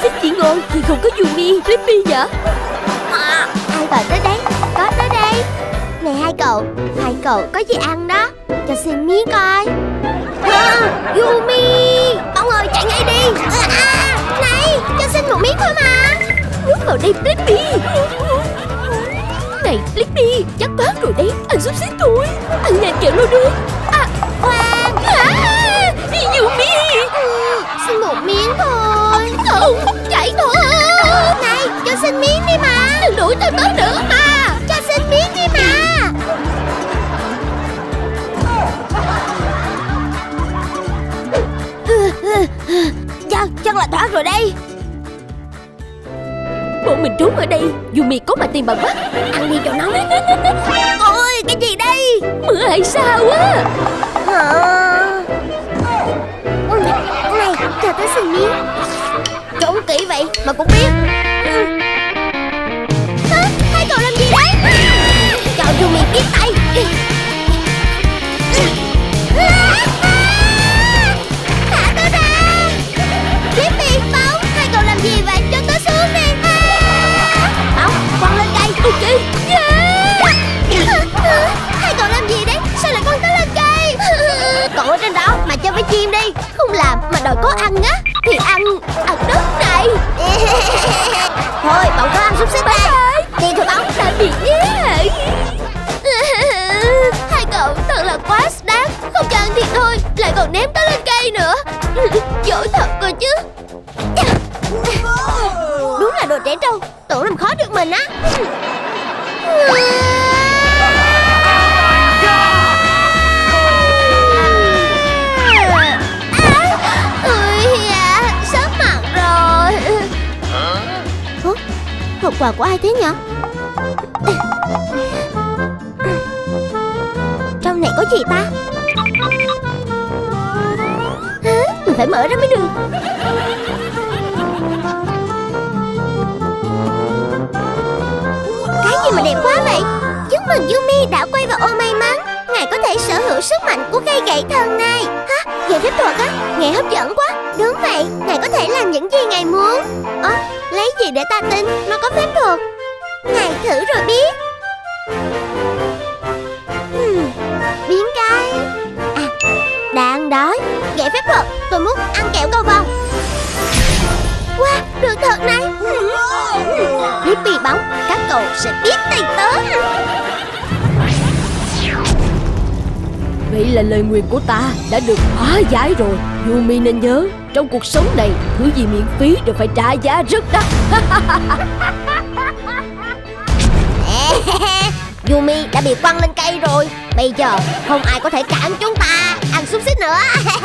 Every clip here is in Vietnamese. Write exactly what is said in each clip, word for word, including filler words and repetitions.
xích chỉ ngon thì không có Yumi, Blippi nhỉ? À, ai gọi tới đấy? Có tới đây. Này hai cậu, hai cậu có gì ăn đó? Cho xin miếng coi. À, Yumi, bóng ơi chạy ngay đi. À, à, này, cho xin một miếng thôi mà. Nuốt vào đây Blippi. Này Blippi, chắc bát rồi đấy, ăn xúc xích thôi. Ăn nhanh kẹo lô đưa. À, khoan. À, Yumi. Ừ, xin một miếng thôi. Không, chạy thôi. Này, cho xin miếng đi mà. Đừng đuổi tôi tới nữa mà. Cho xin miếng đi mà. Chắc, chắc là thoát rồi đây. Bọn mình trốn ở đây, Yumi có mà tìm bằng mắt. Ăn đi cho nóng. Ôi, cái gì đây? Mưa hay sao á? À... Này, cho tới xin miếng. Trốn kỹ vậy mà cũng biết. À, hai cậu làm gì đấy? Cho Yumi biết tay. Thả tôi ra. Blippi, Bóng, hai cậu làm gì vậy? Cho tôi xuống đi. Bóng, quăng lên cây. Ok. Yeah. Hai cậu làm gì đấy? Sao lại quăng tới lên cây? Cậu ở trên đó mà chơi với chim đi. Không làm mà đòi có ăn á thì ăn ăn đất này. Thôi cậu có ăn xúc xích đây. Đi thôi Bóng. Tạm biệt nhé. Hai cậu thật là quá đáng. Không cho ăn thì thôi, lại còn ném tới lên cây nữa. Giỏi thật cơ chứ. Đúng là đồ trẻ trâu, tưởng làm khó được mình á. Ôi à, sắp mặt rồi. Hả? Hộp quà của ai thế nhỉ? Trong này có gì ta? Hả? Mình phải mở ra mới được. Cái gì mà đẹp quá vậy? Chúc mừng Yumi đã quay vào ô may mắn. Ngài có thể sở hữu sức mạnh của cây gậy thần này. Hả? Về phép thuật á? Nghe hấp dẫn quá. Đúng vậy, ngài có thể làm những gì ngài muốn. Ơ, à, lấy gì để ta tin nó có phép thuật? Ngài thử rồi biết. Hmm, biến cái. À, đang đói. Gậy phép thuật, tôi muốn ăn kẹo cầu vồng. Wow, được thật này. Blippi, Bóng, các cậu sẽ biết tay tớ. Vậy là lời nguyền của ta đã được hóa giải rồi. Yumi nên nhớ, trong cuộc sống này, thứ gì miễn phí đều phải trả giá rất đắt. Yumi đã bị quăng lên cây rồi. Bây giờ không ai có thể cản chúng ta ăn xúc xích nữa.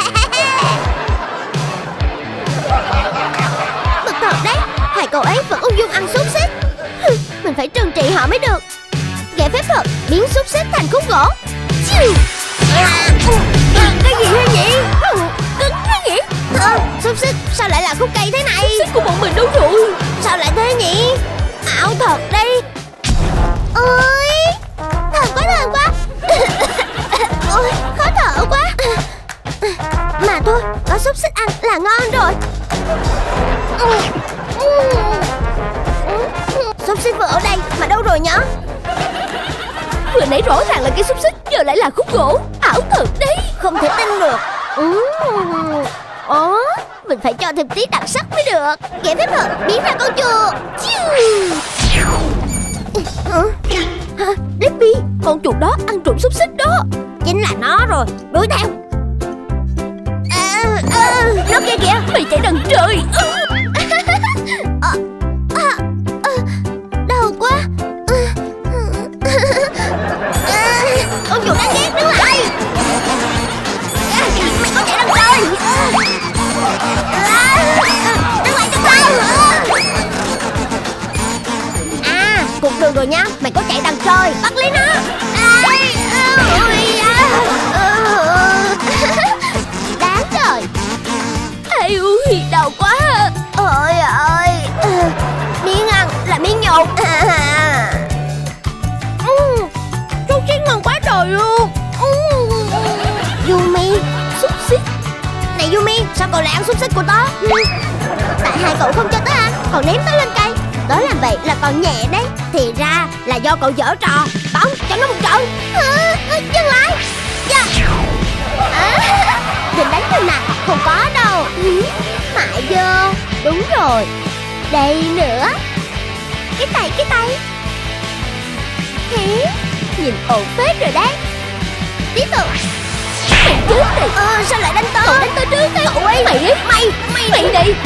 Bực thật đấy, hai cậu ấy vẫn ung dung ăn xúc xích. Mình phải trừng trị họ mới được. Gậy phép thuật biến xúc xích thành khúc gỗ. À, cái gì thế nhỉ? Cứng thế nhỉ? À, xúc xích sao lại là khúc cây thế này? Xúc xích của bọn mình đâu rồi? Sao lại thế nhỉ? Ảo thật đây. Ôi, thần quá thần quá. Ôi, khó thở quá. Mà thôi, có xúc xích ăn là ngon rồi. Xúc xích vừa ở đây mà đâu rồi nhở? Vừa nãy rõ ràng là cái xúc xích, giờ lại là khúc gỗ. Ảo thật đấy. Không thể tin được. Ồ, mình phải cho thêm tí đặc sắc mới được. Gậy phép thuật biến ra con chùa. Hả? Blippi, con chuột đó ăn trộm xúc xích đó. Chính là nó rồi, đuổi theo. À, à, nó kia kìa. Mày chạy đằng trời. à, à, à, đau quá. À, con chuột đáng ghét đứng lại. À, mày có chạy đằng trời. À, đứng lại cho tao. À, cục đường rồi nha. Mày có chạy đằng trời, bắt lấy nó. À, ôi, à, đáng trời. Ai ui, đau quá. Ôi ơi, miếng ăn là miếng nhột. À, ừ, xúc xích ngon quá trời luôn. Ừ. Yumi, xúc xích. Này Yumi, sao cậu lại ăn xúc xích của tớ? Ừ. Tại tại hai cậu không cho tớ ăn, còn ném tớ lên cây. Tớ làm vậy là còn nhẹ đấy. Thì ra là do cậu giở trò. Bóng cho nó một trận. À, dừng lại. Dạ. À, định đánh tôi nè. Không có đâu. Mại vô. Đúng rồi. Đây nữa. Cái tay, cái tay. Thế nhìn ổn phết rồi đấy. Tiếp tục. Mày trước đi. Ờ, sao lại đánh tớ? Cậu đánh tớ trước đi. Cậu ấy. Mày đi. Mày. Mày, mày đi.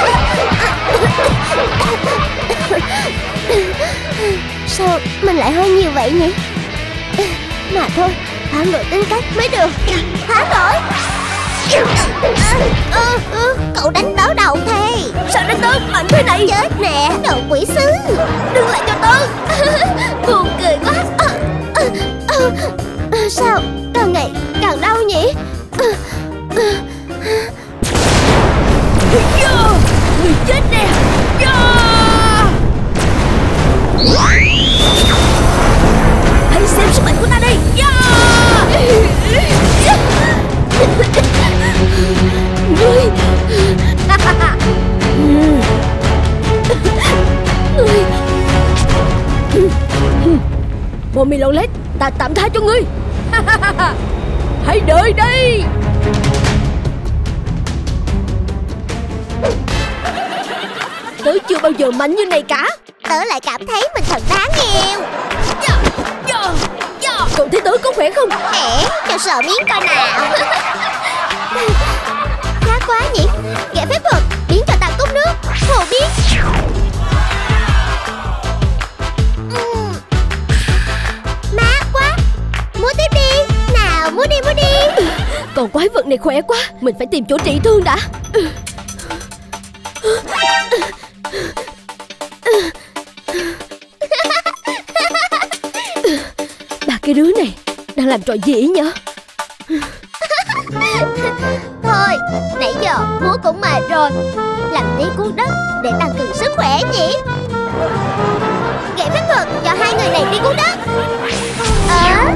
Sao mình lại hơi nhiều vậy nhỉ? Mà thôi, thả nổi tính cách mới được. Thả nổi. à, à, à, Cậu đánh tớ đầu thế. Sao đánh tớ mạnh thế này? Chết nè, đầu quỷ sứ. Đừng lại cho tớ. Buồn cười quá. à, à, à, à, Sao càng ngày càng đau nhỉ? à, à, Yo, người chết nè. Yo. Hãy xem sức mạnh của ta đây. Yo. Ngươi. Ngươi. Mommy Longlegs, ta tạm tha cho ngươi. Hãy đợi đây. Tớ chưa bao giờ mạnh như này cả. Tớ lại cảm thấy mình thật đáng yêu. Cậu thấy tớ có khỏe không? Để cho sợ miếng coi nào. Khá quá nhỉ. Kẻ phép thuật biến cho ta cốc nước. Hồ biến. uhm. Mát quá. Mua tiếp đi. Nào mua đi mua đi. Còn quái vật này khỏe quá. Mình phải tìm chỗ trị thương đã. Ba cái đứa này đang làm trò gì nhỉ? Thôi, nãy giờ múa cũng mệt rồi. Làm tí cuốc đất để tăng cường sức khỏe nhỉ. Gậy phép thuật cho hai người này đi cuốc đất. À.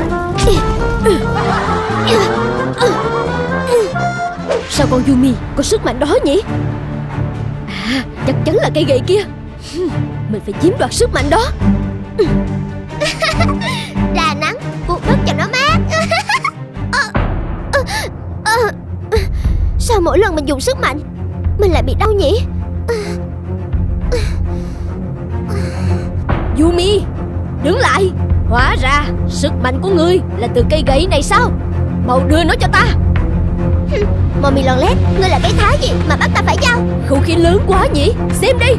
Sao con Yumi có sức mạnh đó nhỉ? À, chắc chắn là cây gậy kia. Mình phải chiếm đoạt sức mạnh đó. Ra nắng, cuốc đất cho nó mát. à, à, à, Sao mỗi lần mình dùng sức mạnh mình lại bị đau nhỉ? Yumi, đứng lại. Hóa ra sức mạnh của ngươi là từ cây gậy này sao? Mau đưa nó cho ta. Mommy Longlegs, ngươi là cái thá gì mà bắt ta phải giao? Không khí lớn quá nhỉ? Xem đi.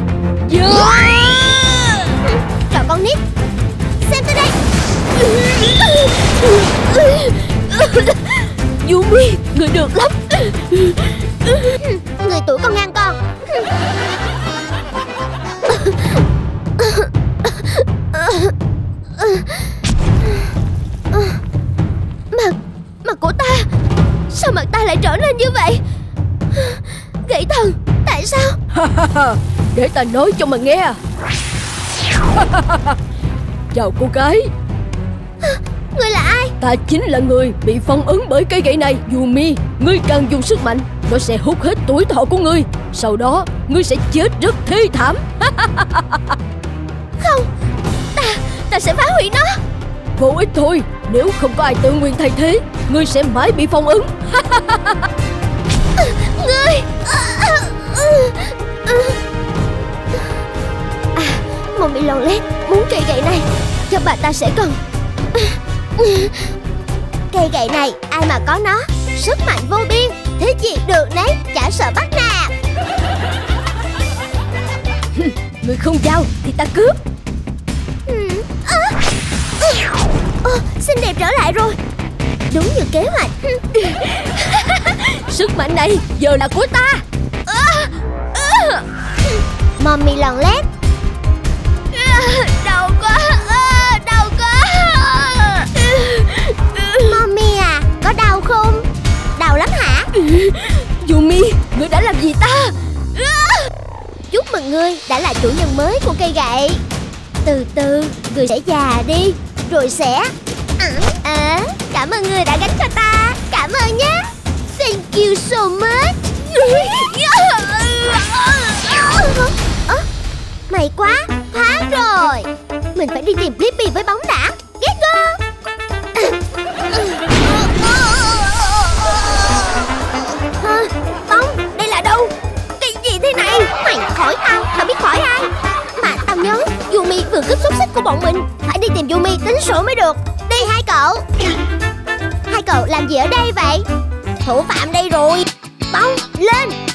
Yeah. Trò con nít. Xem tới đây. Yumi, người được lắm. Người tuổi con ngang con. Mặt Mặt của ta. Sao mặt ta lại trở nên như vậy? Gãy thần. Tại sao? Để ta nói cho mà nghe. Chào cô gái. Ngươi là ai? Ta chính là người bị phong ấn bởi cây gậy này. Yumi, ngươi càng dùng sức mạnh, nó sẽ hút hết tuổi thọ của ngươi. Sau đó ngươi sẽ chết rất thê thảm. Không, Ta Ta sẽ phá hủy nó. Vô ích thôi. Nếu không có ai tự nguyện thay thế, ngươi sẽ mãi bị phong ấn. Ngươi À, Mommy Longlegs muốn cây gậy này. Chắc bà ta sẽ cần. Cây gậy này ai mà có nó, sức mạnh vô biên, thế gì được nấy, chả sợ bắt nạt. Ngươi không giao thì ta cướp. à, à, Xinh đẹp trở lại rồi. Đúng như kế hoạch. Sức mạnh này giờ là của ta. à, à. Mommy Longlegs. à, Đau quá, à, đau quá. Mommy à, có đau không? Đau lắm hả? Yumi, ngươi đã làm gì ta? Chúc mừng ngươi đã là chủ nhân mới của cây gậy. Từ từ, ngươi sẽ già đi, rồi sẽ... À, à, cảm ơn ngươi đã gánh cho ta. Cảm ơn nhé. Thank you so much. May quá, thoát rồi. Mình phải đi tìm Blippi với bóng đã. Get go. Hả? Bóng, đây là đâu? Cái gì thế này? Mày khỏi tao, tao biết khỏi ai. Mà tao nhớ Yumi vừa cướp xúc xích của bọn mình. Phải đi tìm Yumi tính sổ mới được. Đi hai cậu. Hai cậu làm gì ở đây vậy? Thủ phạm đây rồi. Bóng, lên.